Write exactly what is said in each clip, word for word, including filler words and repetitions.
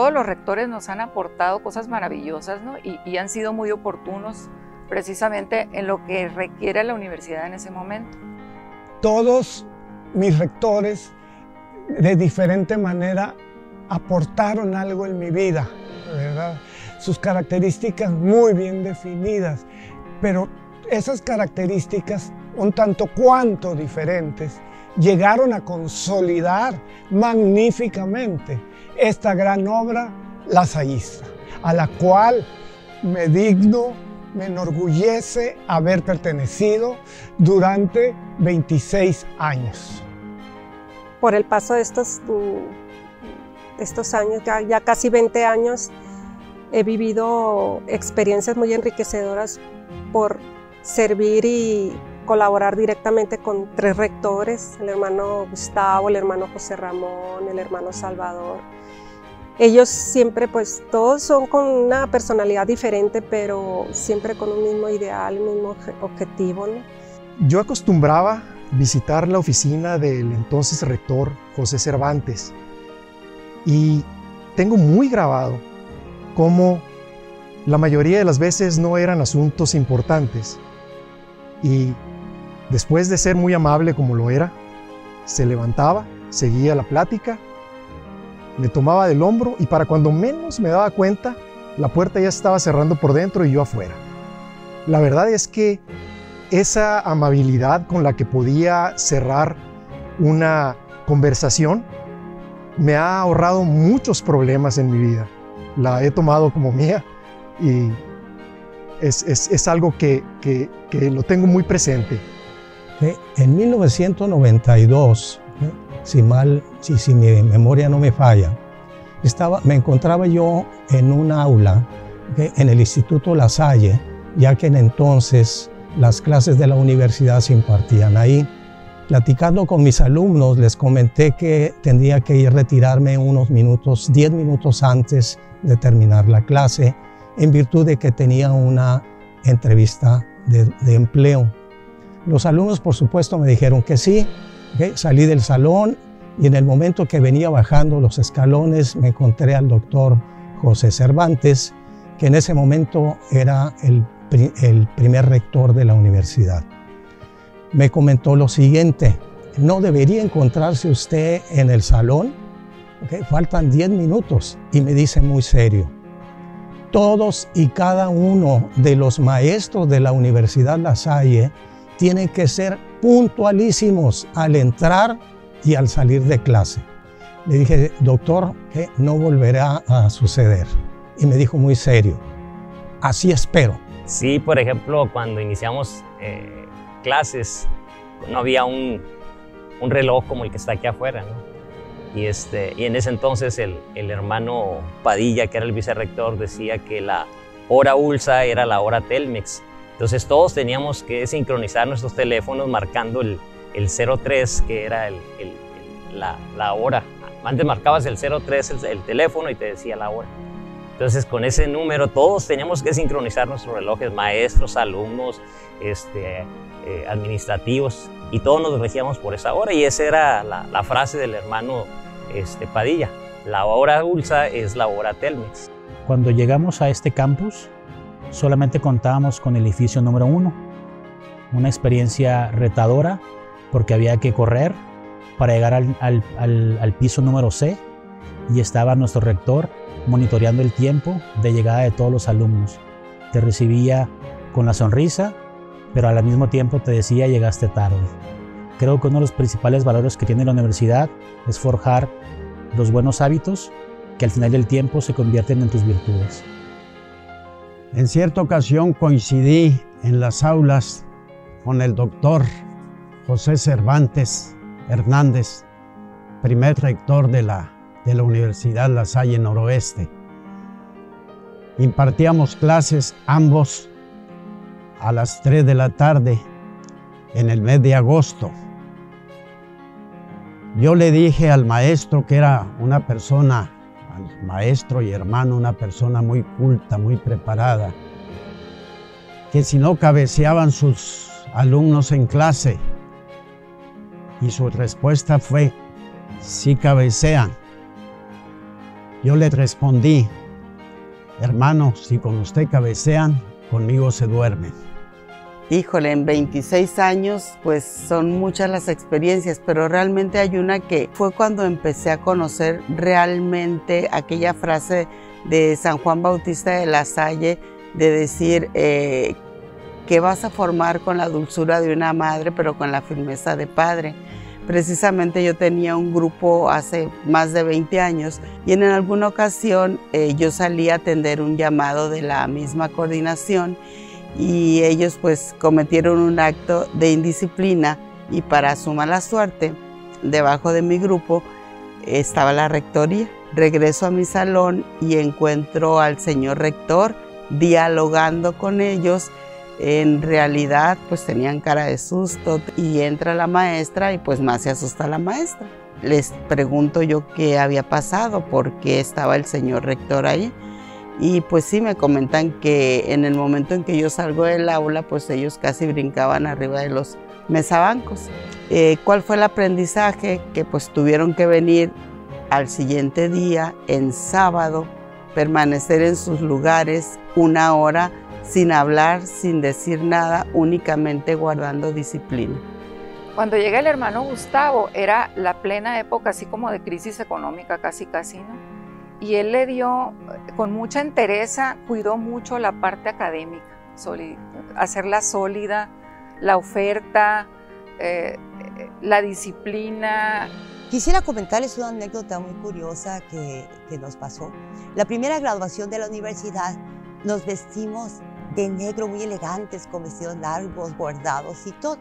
todos los rectores nos han aportado cosas maravillosas, ¿no? y, y han sido muy oportunos precisamente en lo que requiere la universidad en ese momento. Todos mis rectores de diferente manera aportaron algo en mi vida, ¿verdad? Sus características muy bien definidas, pero esas características un tanto cuanto diferentes llegaron a consolidar magníficamente esta gran obra lasallista, a la cual me digno, me enorgullece haber pertenecido durante veintiséis años. Por el paso de estos, estos años, ya, ya casi veinte años, he vivido experiencias muy enriquecedoras por servir y colaborar directamente con tres rectores, el hermano Gustavo, el hermano José Ramón, el hermano Salvador. Ellos siempre, pues todos son con una personalidad diferente, pero siempre con un mismo ideal, un mismo objetivo, ¿no? Yo acostumbraba visitar la oficina del entonces rector José Cervantes y tengo muy grabado cómo la mayoría de las veces no eran asuntos importantes y después de ser muy amable como lo era, se levantaba, seguía la plática, me tomaba del hombro y para cuando menos me daba cuenta, la puerta ya estaba cerrando por dentro y yo afuera. La verdad es que esa amabilidad con la que podía cerrar una conversación me ha ahorrado muchos problemas en mi vida. La he tomado como mía y es, es, es algo que, que, que lo tengo muy presente. En mil novecientos noventa y dos, si, mal, si, si mi memoria no me falla, estaba, me encontraba yo en un aula en el Instituto La Salle, ya que en entonces las clases de la universidad se impartían ahí. Platicando con mis alumnos, les comenté que tendría que ir a retirarme unos minutos, diez minutos antes de terminar la clase, en virtud de que tenía una entrevista de, de empleo. Los alumnos, por supuesto, me dijeron que sí. ¿Okay? Salí del salón y en el momento que venía bajando los escalones me encontré al doctor José Cervantes, que en ese momento era el, el primer rector de la universidad. Me comentó lo siguiente: no debería encontrarse usted en el salón, ¿okay? Faltan diez minutos. Y me dice muy serio: todos y cada uno de los maestros de la Universidad La Salle tienen que ser puntualísimos al entrar y al salir de clase. Le dije: doctor, ¿qué? No volverá a suceder. Y me dijo muy serio: así espero. Sí, por ejemplo, cuando iniciamos eh, clases, no había un, un reloj como el que está aquí afuera, ¿no? Y, este, y en ese entonces el, el hermano Padilla, que era el vicerrector, decía que la hora U L S A era la hora Telmex. Entonces todos teníamos que sincronizar nuestros teléfonos marcando el, el cero tres, que era el, el, el, la, la hora. Antes marcabas el cero tres, el, el teléfono, y te decía la hora. Entonces con ese número todos teníamos que sincronizar nuestros relojes, maestros, alumnos, este, eh, administrativos, y todos nos regíamos por esa hora. Y esa era la, la frase del hermano este, Padilla: la hora U L S A es la hora Telmex. Cuando llegamos a este campus, solamente contábamos con el edificio número uno, una experiencia retadora porque había que correr para llegar al, al, al, al piso número C, y estaba nuestro rector monitoreando el tiempo de llegada de todos los alumnos. Te recibía con la sonrisa, pero al mismo tiempo te decía: llegaste tarde. Creo que uno de los principales valores que tiene la universidad es forjar los buenos hábitos que al final del tiempo se convierten en tus virtudes. En cierta ocasión coincidí en las aulas con el doctor José Cervantes Hernández, primer rector de la, de la Universidad La Salle Noroeste. Impartíamos clases ambos a las tres de la tarde en el mes de agosto. Yo le dije al maestro, que era una persona, al maestro y hermano, una persona muy culta, muy preparada, que si no cabeceaban sus alumnos en clase, y su respuesta fue: sí cabecean. Yo le respondí, hermano, si con usted cabecean, conmigo se duermen. Híjole, en veintiséis años, pues son muchas las experiencias, pero realmente hay una que fue cuando empecé a conocer realmente aquella frase de San Juan Bautista de la Salle, de decir eh, que vas a formar con la dulzura de una madre, pero con la firmeza de padre. Precisamente yo tenía un grupo hace más de veinte años y en alguna ocasión eh, yo salí a atender un llamado de la misma coordinación y ellos pues cometieron un acto de indisciplina y para su mala suerte, debajo de mi grupo estaba la rectoría. Regreso a mi salón y encuentro al señor rector dialogando con ellos. En realidad pues tenían cara de susto y entra la maestra y pues más se asusta la maestra. Les pregunto yo qué había pasado, por qué estaba el señor rector ahí. Y pues sí, me comentan que en el momento en que yo salgo del aula, pues ellos casi brincaban arriba de los mesabancos. Eh, ¿Cuál fue el aprendizaje? Que pues tuvieron que venir al siguiente día, en sábado, permanecer en sus lugares una hora sin hablar, sin decir nada, únicamente guardando disciplina. Cuando llega el hermano Gustavo, era la plena época así como de crisis económica, casi casi, ¿no? Y él le dio, con mucha entereza, cuidó mucho la parte académica, hacerla sólida, la oferta, eh, la disciplina. Quisiera comentarles una anécdota muy curiosa que, que nos pasó. La primera graduación de la universidad nos vestimos de negro muy elegantes, con vestidos largos, bordados y todo.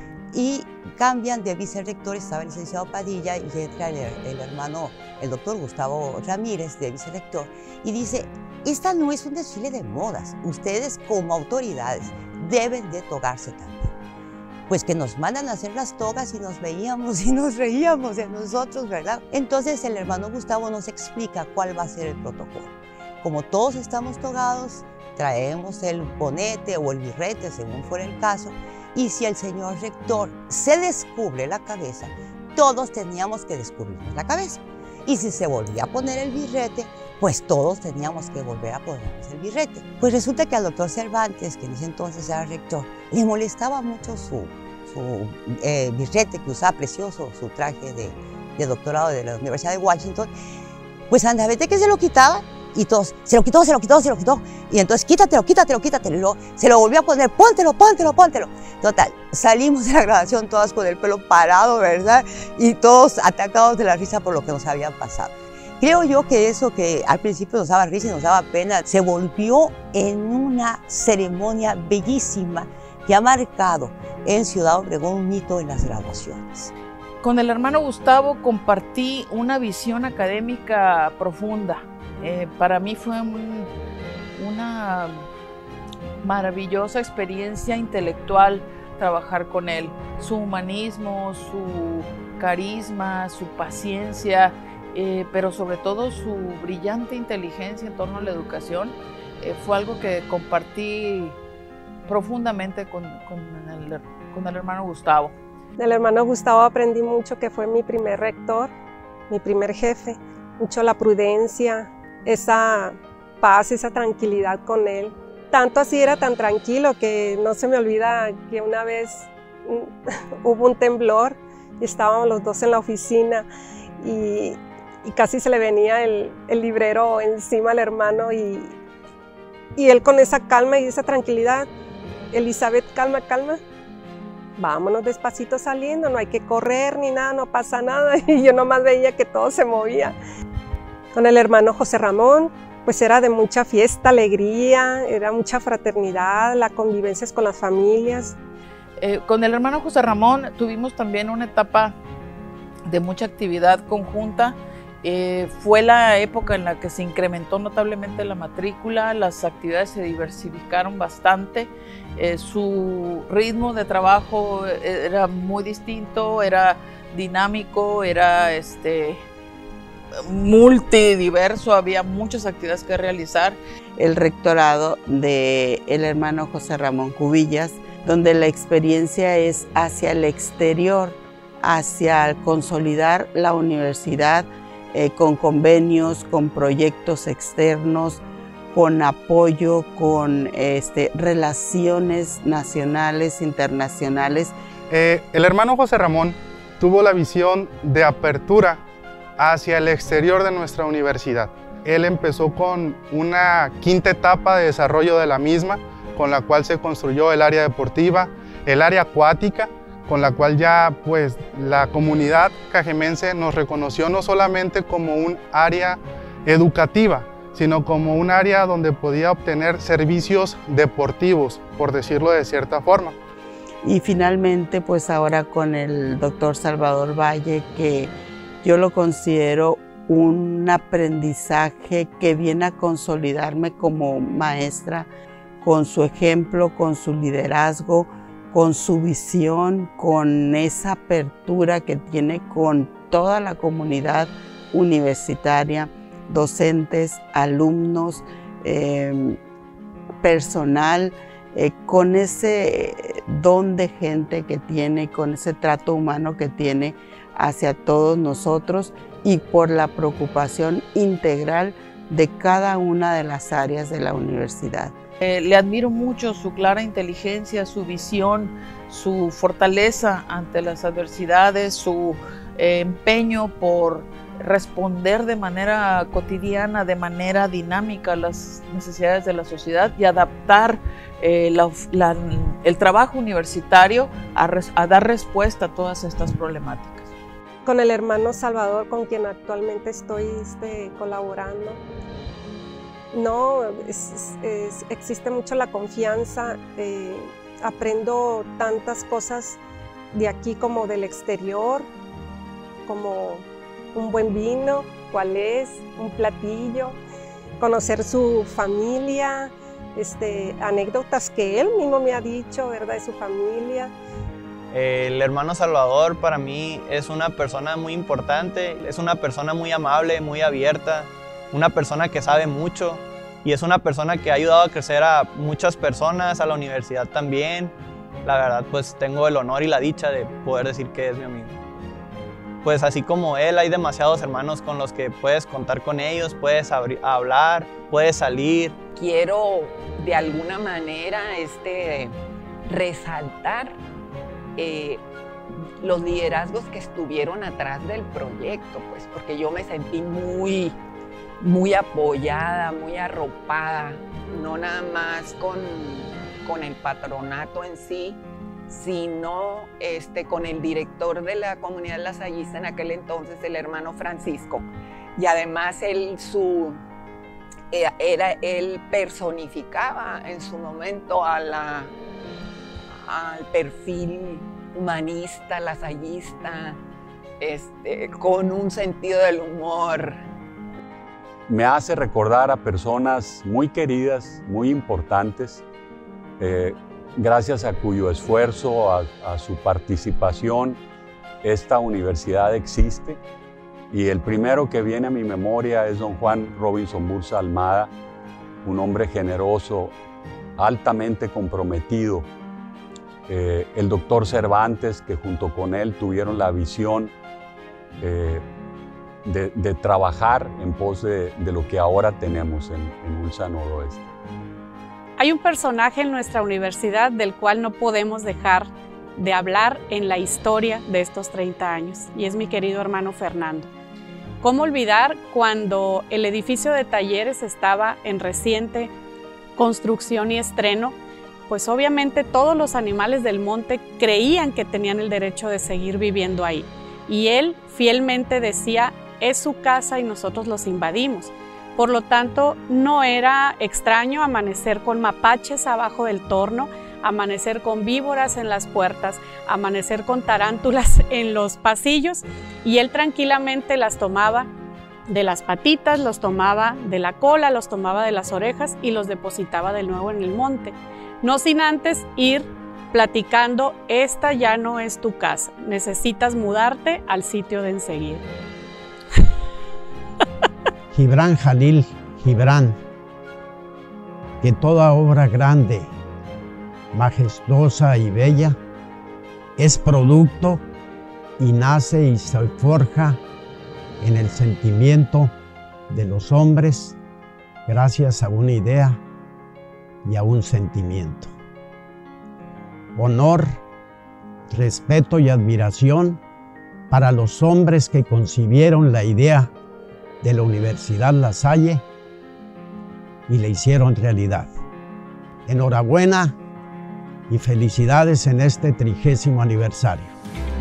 Y cambian de vicerrector, estaba el licenciado Padilla y entra el, el hermano, el doctor Gustavo Ramírez, de vicerrector, y dice, esta no es un desfile de modas, ustedes como autoridades deben de togarse también. Pues que nos mandan a hacer las togas y nos veíamos y nos reíamos de nosotros, ¿verdad? Entonces el hermano Gustavo nos explica cuál va a ser el protocolo. Como todos estamos togados, traemos el bonete o el birrete, según fuera el caso, y si el señor rector se descubre la cabeza, todos teníamos que descubrirnos la cabeza. Y si se volvía a poner el birrete, pues todos teníamos que volver a ponernos el birrete. Pues resulta que al doctor Cervantes, que en ese entonces era rector, le molestaba mucho su, su eh, birrete que usaba precioso, su traje de, de doctorado de la Universidad de Washington. Pues anda, vete que se lo quitaba. Y todos, se lo quitó, se lo quitó, se lo quitó. Y entonces, quítatelo, quítatelo, quítatelo. Y luego se lo volvió a poner, póntelo, póntelo, póntelo. Total, salimos de la grabación todas con el pelo parado, ¿verdad? Y todos atacados de la risa por lo que nos había pasado. Creo yo que eso que al principio nos daba risa y nos daba pena, se volvió en una ceremonia bellísima que ha marcado en Ciudad Obregón un hito en las graduaciones. Con el hermano Gustavo compartí una visión académica profunda. Eh, para mí fue un, una maravillosa experiencia intelectual trabajar con él. Su humanismo, su carisma, su paciencia, eh, pero sobre todo su brillante inteligencia en torno a la educación, eh, fue algo que compartí profundamente con, con, el, con el hermano Gustavo. Del hermano Gustavo aprendí mucho, que fue mi primer rector, mi primer jefe, mucho la prudencia, esa paz, esa tranquilidad con él. Tanto así era tan tranquilo que no se me olvida que una vez hubo un temblor y estábamos los dos en la oficina y, y casi se le venía el, el librero encima al hermano y, y él con esa calma y esa tranquilidad, Elizabeth, calma, calma, vámonos despacito saliendo, no hay que correr ni nada, no pasa nada. Y yo nomás veía que todo se movía. Con el hermano José Ramón, pues era de mucha fiesta, alegría, era mucha fraternidad, la convivencia con las familias. Eh, con el hermano José Ramón tuvimos también una etapa de mucha actividad conjunta. Eh, fue la época en la que se incrementó notablemente la matrícula, las actividades se diversificaron bastante, eh, su ritmo de trabajo era muy distinto, era dinámico, era este, multidiverso, había muchas actividades que realizar. El rectorado del hermano José Ramón Cubillas, donde la experiencia es hacia el exterior, hacia consolidar la universidad eh, con convenios, con proyectos externos, con apoyo, con este, relaciones nacionales, internacionales. Eh, el hermano José Ramón tuvo la visión de apertura hacia el exterior de nuestra universidad. Él empezó con una quinta etapa de desarrollo de la misma, con la cual se construyó el área deportiva, el área acuática, con la cual ya pues la comunidad cajemense nos reconoció no solamente como un área educativa, sino como un área donde podía obtener servicios deportivos, por decirlo de cierta forma. Y finalmente, pues ahora con el doctor Salvador Valle, que yo lo considero un aprendizaje que viene a consolidarme como maestra, con su ejemplo, con su liderazgo, con su visión, con esa apertura que tiene con toda la comunidad universitaria, docentes, alumnos, eh, personal, eh, con ese don de gente que tiene, con ese trato humano que tiene hacia todos nosotros y por la preocupación integral de cada una de las áreas de la universidad. Eh, le admiro mucho su clara inteligencia, su visión, su fortaleza ante las adversidades, su eh, empeño por responder de manera cotidiana, de manera dinámica a las necesidades de la sociedad y adaptar eh, la, la, el trabajo universitario a, res, a dar respuesta a todas estas problemáticas. Con el hermano Salvador, con quien actualmente estoy este, colaborando, no, es, es, existe mucho la confianza, eh, aprendo tantas cosas de aquí como del exterior, como un buen vino, cuál es, un platillo, conocer su familia, este, anécdotas que él mismo me ha dicho, ¿verdad?, de su familia. El hermano Salvador para mí es una persona muy importante, es una persona muy amable, muy abierta, una persona que sabe mucho y es una persona que ha ayudado a crecer a muchas personas, a la universidad también. La verdad, pues tengo el honor y la dicha de poder decir que es mi amigo. Pues así como él, hay demasiados hermanos con los que puedes contar con ellos, puedes hablar, puedes salir. Quiero de alguna manera este, resaltar eh, los liderazgos que estuvieron atrás del proyecto, pues, porque yo me sentí muy, muy apoyada, muy arropada, no nada más con, con el patronato en sí, sino este, con el director de la comunidad lasallista en aquel entonces, el hermano Francisco. Y además él, su, era, él personificaba en su momento a la, al perfil humanista, lasallista, este, con un sentido del humor. Me hace recordar a personas muy queridas, muy importantes, eh, gracias a cuyo esfuerzo, a, a su participación, esta universidad existe. Y el primero que viene a mi memoria es don Juan Robinson Bursa Almada, un hombre generoso, altamente comprometido. Eh, el doctor Cervantes, que junto con él tuvieron la visión eh, de, de trabajar en pos de, de lo que ahora tenemos en, en ULSA Noroeste. Hay un personaje en nuestra universidad del cual no podemos dejar de hablar en la historia de estos treinta años, y es mi querido hermano Fernando. ¿Cómo olvidar cuando el edificio de talleres estaba en reciente construcción y estreno? Pues obviamente todos los animales del monte creían que tenían el derecho de seguir viviendo ahí, y él fielmente decía, es su casa y nosotros los invadimos. Por lo tanto, no era extraño amanecer con mapaches abajo del torno, amanecer con víboras en las puertas, amanecer con tarántulas en los pasillos, y él tranquilamente las tomaba de las patitas, los tomaba de la cola, los tomaba de las orejas y los depositaba de nuevo en el monte. No sin antes ir platicando, esta ya no es tu casa, necesitas mudarte al sitio de enseguida. Gibran Jalil Gibran, que toda obra grande, majestuosa y bella es producto y nace y se forja en el sentimiento de los hombres gracias a una idea y a un sentimiento. Honor, respeto y admiración para los hombres que concibieron la idea de la Universidad La Salle y la hicieron realidad. Enhorabuena y felicidades en este trigésimo aniversario.